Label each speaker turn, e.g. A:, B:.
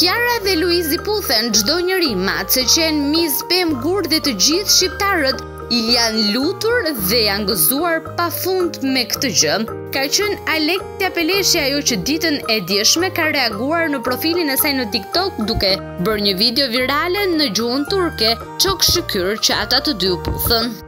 A: Kiara dhe Luizit Puthjen, çdo njeri mat se qenë miz pem gur dhe të gjithë shqiptarët i janë lutur dhe janë gëzuar pafund me këtë gjë. Ka qenë Alexia Peleshi ajo që ditën e djeshme ka reaguar në profilin e saj në TikTok duke bërë një video virale në gjuhën turke, çok şükür që ata të dy u puthën.